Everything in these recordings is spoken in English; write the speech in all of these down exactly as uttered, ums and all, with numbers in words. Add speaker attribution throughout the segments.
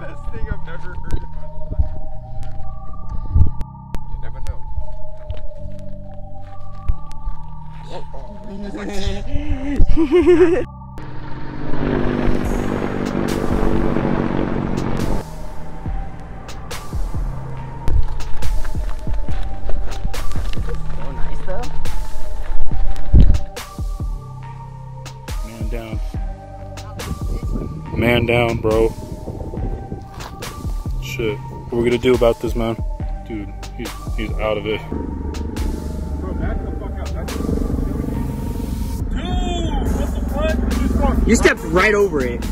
Speaker 1: best thing I've ever heard in my life. You never know. Oh, oh.
Speaker 2: So nice though.
Speaker 3: Man down. Man down, bro. Shit. What are we gonna do about this, man? Dude, he's he's out of it.
Speaker 1: Bro, back the fuck up. Back the fuck up. Dude, what the fuck?
Speaker 2: You stepped right over it.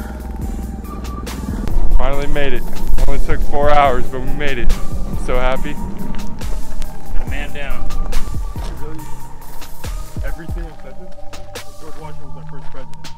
Speaker 1: Finally made it. Only took four hours, but we made it. I'm so happy.
Speaker 3: Got a man down.
Speaker 1: Really, everything except George Washington was our first president.